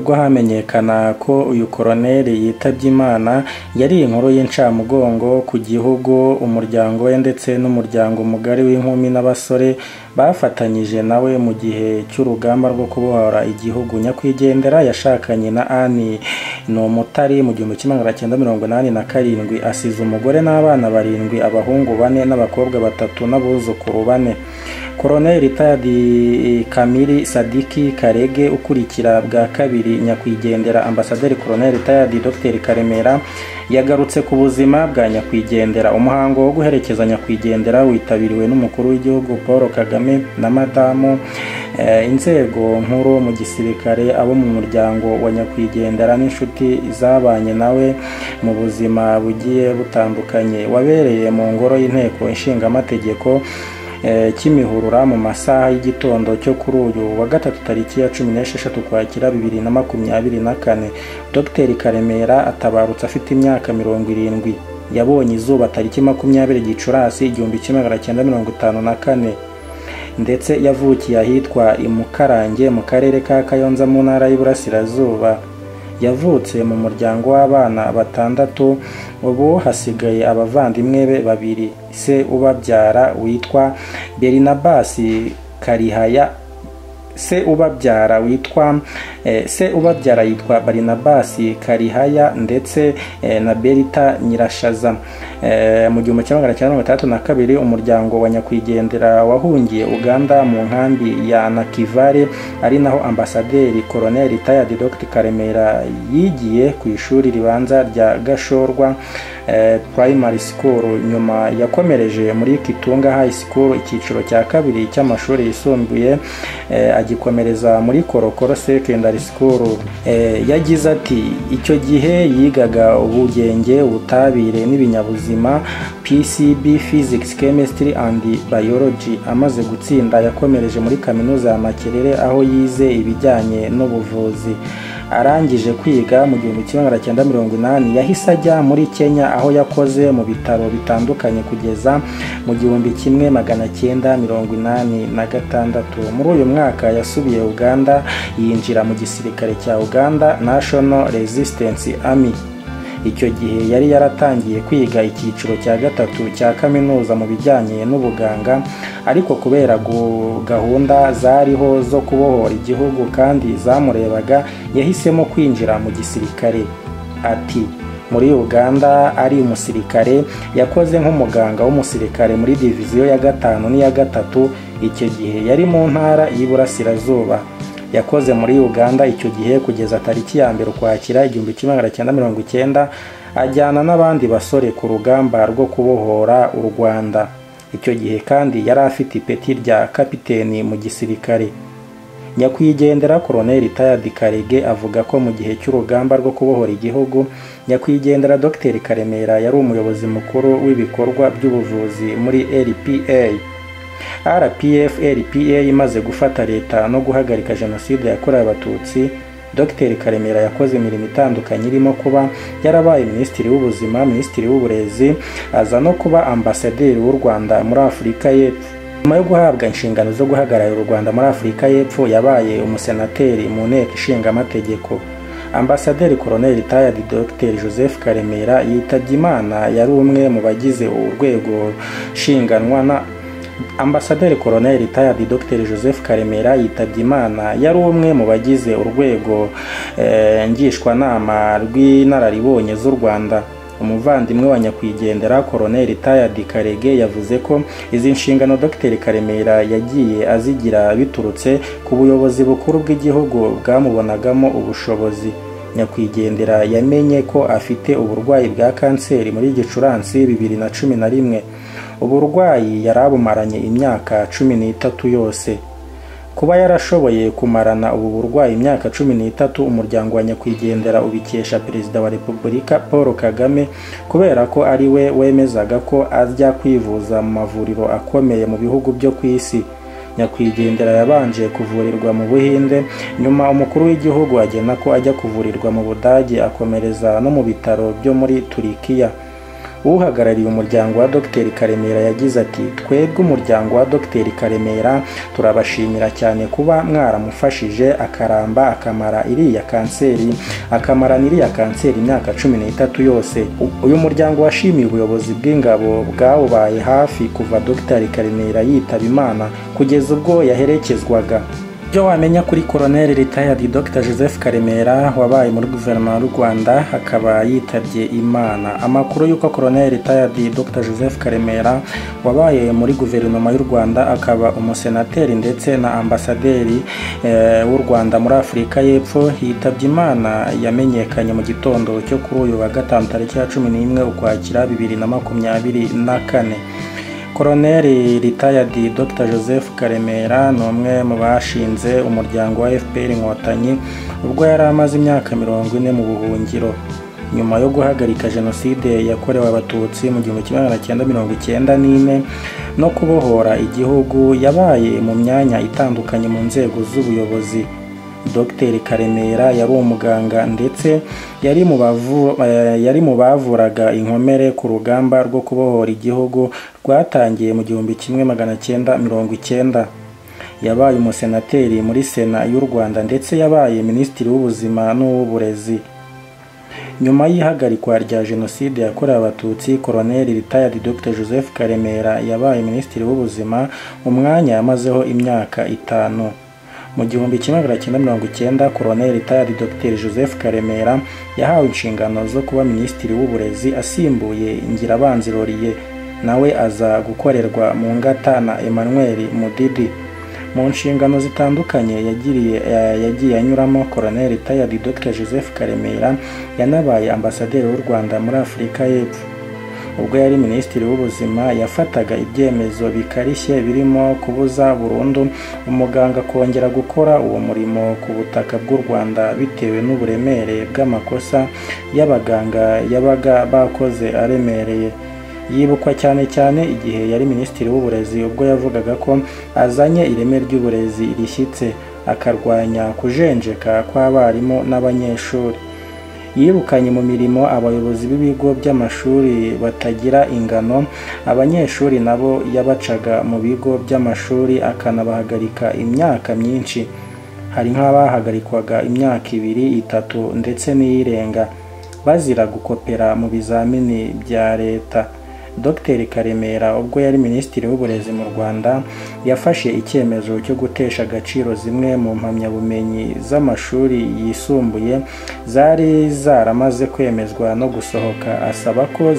ubwo hamenyekana ko uyu koroneli yitabye Imana yari inkuru y'incamugongo ku gihugu, umuryango we ndetse n'umuryango mugari w'inkumi n'abasore bafatanyije nawe mu gihe cy'urugamba rwo kubohora igihugu. Nyakwigendera yashakanye na Annie Nomutari mu 1987, asize umugore n'abana 7, abahungu 4 n'abakobwa 3 n'abuzukuru 4. Colonel Retired Kamili Sadiki Karege ukurikira bwa kabiri nyakwigendera Ambasaderi Colonel Retired Dr Karemera yagarutse ku buzima bwa nyakwigendera. Umuhango wo guherekeza nyakwigendera witabiriwe n'umukuru w'igihugu Paul Kagame na madamu, inzego nkuru mu gisirikare, abo mu muryango wa nyakwigendera n'inshuti zabanye nawe mu buzima bugiye butandukanye. Wabereye mu ngoro y'inteko ishingamategeko Kimihurura mu masaha y'igitondo cyo kuri uyu wa gatatu tariki ya 16 Ukwakira 2024. Dr Karemera atabarutse afite imyaka 70. Yabonye izuba tariki 20 Gicurasi 1954 ndetse yavukiye ahitwa Imukarange mu karere ka Kayonza mu ntara y'Iburasirazuba. Yavutse mu muryango w'abana 6, ubu hasigaye abavandimwe be 2. Se ubabyara witwa Bernabas Karihaya, se ubabyara yitwa Barnabas Karihaya ndetse na Berita Nyirashaza. Mu 1962 umuryango wa nyakwigendera wahungiye Uganda mu nkambi ya Nakivale, ari naho Ambasaderi Colonel Retired Dr Karemera yigiye ku ishuri ribanza rya Gashorwa Primary School. Nyuma yakomereje muri Kitunga High School icyiciro cya kabiri cy'amashuri yisumbuye, agikomereza muri Korokoro Secondary School. Yagize ati icyo gihe yigaga ubugenge, ubutabire n'ibinyabuzima, PCB, Physics, Chemistry and Biology. Amaze gutsinda yakomereje muri kaminuza ya Makerere aho yize ibijyanye n'ubuvuzi. Arangije kwiga mu 1980 yahise ajya muri Kenya aho yakoze mu bitaro bitandukanye kugeza mu 1986. Muri uyu mwaka yasubiye Uganda, yinjira mu gisirikare cya Uganda National Resistance Army. Icyo gihe yari yaratangiye kwiga icyiciro cya 3 cya kaminuza mu bijyanye n'ubuganga, ariko kubera gahunda zariho zo kubohora igihugu kandi zamurebaga, yahisemo kwinjira mu gisirikare. Ati muri Uganda ari umusirikare, yakoze nk'umuganga w'umusirikare muri diviziyo ya 5 n'iya 3. Icyo gihe yari mu ntara y'Iburasirazuba. Yakoze muri Uganda icyo gihe kugeza tariki ya 1 Ukwakira 1990, ajyana n'abandi basore ku rugamba rwo kubohora u Rwanda. Icyo gihe kandi yari afite ipeti rya kapiteni mu gisirikare. Nyakwigendera Colonel Retired Karege avuga ko mu gihe cy'urugamba rwo kubohora igihugu, nyakwigendera Dr Karemera yari umuyobozi mukuru w'ibikorwa by'ubuvuzi muri RPA imaze gufata leta no guhagarika jenoside yakorewe Abatutsi. Dr Karemera yakoze imirimo itandukanye irimo kuba yarabaye minisitiri w'ubuzima, minisitiri w'uburezi, aza no kuba ambasaderi w'u Rwanda muri Afurika y'Epfo. Nyuma yo guhabwa inshingano zo guhagararira u Rwanda muri Afurika y'Epfo, yabaye umusenateri mu nteko ishinga amategeko. Ambasaderi Colonel Retired Dr Joseph Karemera yitabye Imana, yari umwe mu bagize urwego nshinganwa na Ambasaderi Colonel Retired Dr Joseph Karemera yitabye Imana, yari umwe mu bagize urwego ngishwanama rw'inararibonye z'u Rwanda. Umuvandimwe wa nyakwigendera Colonel Retired Karege yavuze ko izi nshingano Dr Karemera yagiye azigira biturutse ku buyobozi bukuru bw'igihugu bwamubonagamo ubushobozi. Nyakwigendera yamenye ko afite uburwayi bwa kanseri muri Gicurasi 2011. Uburwayi yarabumaranye imyaka 13 yose. Kuba yarashoboye kumarana ubu burwayi imyaka 13, umuryango wa nyakwigendera ubikesha Perezida wa Repubulika Paul Kagame, kubera ko ari we wemezaga ko ajya kwivuza mu mavuriro akomeye mu bihugu byo ku isi. Nyakwigendera yabanje kuvurirwa mu Buhinde, nyuma umukuru w'igihugu agena ko ajya kuvurirwa mu Budage, akomereza no mu bitaro byo muri Turikiya. uhagarariye umuryango wa Dr Karemera yagize ati twebwe umuryango wa Dr Karemera turabashimira cyane kuba mwaramufashije akaramba akamara iriya kanseri imyaka 13 yose. Uyu muryango washimiye ubuyobozi bw'ingabo bwawubaye hafi kuva Dr Karemera yitaba Imana kugeza ubwo yaherekezwaga. Ibyo wamenya kuri Colonel Retired Dr Joseph Karemera wabaye muri guverinoma y'u Rwanda akaba yitabye Imana. Amakuru y'uko Colonel Retired Dr Joseph Karemera wabaye muri guverinoma y'u Rwanda akaba umusenateri ndetse na ambasaderi w'u Rwanda muri Afurika y'Epfo yitabye Imana yamenyekanye mu gitondo cyo kuri uyu wa gatanu tariki ya 11 Ukwakira 2024. Colonel Retired Dr Joseph Karemera ni umwe mu bashinze umuryango wa FPR Inkotanyi ubwo yari amaze imyaka 40 mu buhungiro. Nyuma yo guhagarika jenoside yakorewe abatutsi mu 1994 no kubohora igihugu, yabaye mu myanya itandukanye mu nzego z'ubuyobozi. Dr Karemera yari umuganga ndetse yari mu bavuraga inkomere ku rugamba rwo kubohora igihugu rwatangiye mu 1990. Yabaye umusenateri muri Sena y'u Rwanda ndetse yabaye minisitiri w'ubuzima n'uw'uburezi. Nyuma y'ihagarikwa rya jenoside yakorewe abatutsi, Colonel Retired Dr Joseph Karemera yabaye minisitiri w'ubuzima, umwanya yamazeho imyaka 5. Mu 1990 Colonel Retired Dr Joseph Karemera yahawe inshingano zo kuba minisitiri w'uburezi asimbuye Ngirabanzi Laurier, nawe aza gukorerwa mu ngata na Emmanuel Mudidi. Mu nshingano zitandukanye yagiye anyuramo, Colonel Retired Dr Joseph Karemera yanabaye ambasaderi w'u Rwanda muri Afurika y'Epfo. Ubwo yari minisitiri w'ubuzima yafataga ibyemezo bikarishye birimo kubuza burundu umuganga kongera gukora uwo murimo ku butaka bw'u Rwanda bitewe n'uburemere bw'amakosa y'abaganga yabaga bakoze aremereye. Yibukwa cyane igihe yari minisitiri w'uburezi ubwo yavugaga ko azanye ireme ry'uburezi rishyitse akarwanya kujenjeka kw'abarimu n'abanyeshuri. Yirukanye mu mirimo abayobozi b'ibigo by'amashuri batagira ingano, abanyeshuri nabo yabacaga mu bigo by'amashuri akanabahagarika imyaka myinshi. Hari nk'abahagarikwaga imyaka 2, 3 ndetse n'irenga bazira gukopera mu bizamini bya leta. Dr Karemera ubwo yari minisitiri w'uburezi mu Rwanda yafashe icyemezo cyo gutesha agaciro zimwe mu mpamyabumenyi z'amashuri yisumbuye zari zaramaze kwemezwa no gusohoka, asaba ko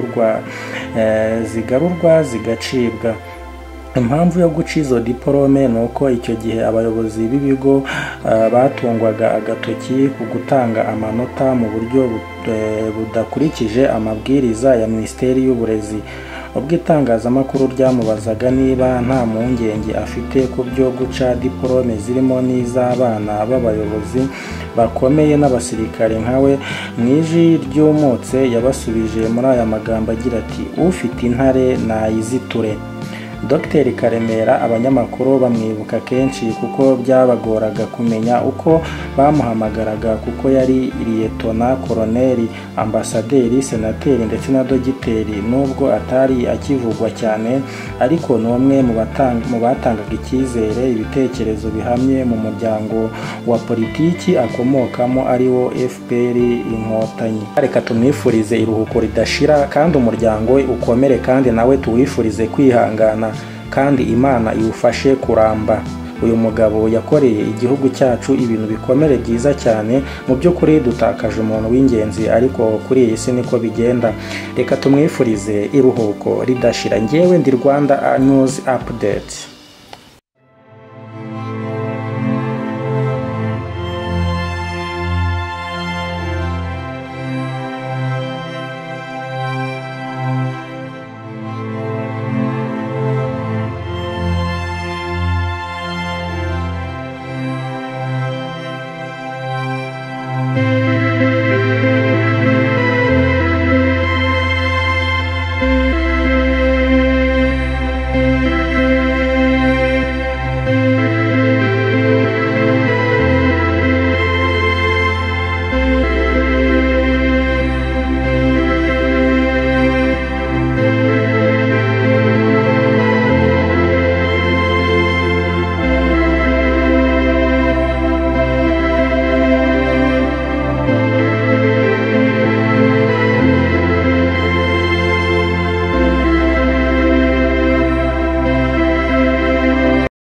zigarurwa zigacibwa. Impamvu yo guca izo diplome ni uko icyo gihe abayobozi b'ibigo batungwaga agatoki ku gutanga amanota mu buryo budakurikije amabwiriza ya Minisiteri y'Uburezi. Ubwo itangazamakuru ryamubazaga niba nta mpungenge afite ku byo guca diplome zirimo n'iz'abana b'abayobozi bakomeye n'abasirikare nkawe, mu ijwi ry'umutse yabasubije muri aya magambo agira ati ufite intare nayiziture. Dr Karemera abanyamakuru bamwibuka kenshi kuko byabagoraga kumenya uko bamuhamagaraga kuko yari liyetona koloneli, ambasaderi, senateri ndetse na dogiteri. Nubwo atari akivugwa cyane ariko ni umwe mu batangaga icyizere, ibitekerezo bihamye mu muryango wa politiki akomokamo ari wo FPR Inkotanyi. Reka tumwifurize iruhuko ridashira kandi umuryango we ukomere, kandi nawe tuwifurize kwihangana kandi Imana iwufashe kuramba. Uyu mugabo yakoreye igihugu cyacu ibintu bikomere byiza cyane. Mu by'ukuri dutakaje umuntu w'ingenzi, ariko kuri iyi si niko bigenda. Reka tumwifurize iruhuko ridashira. Njyewe ndi Rwanda News Update.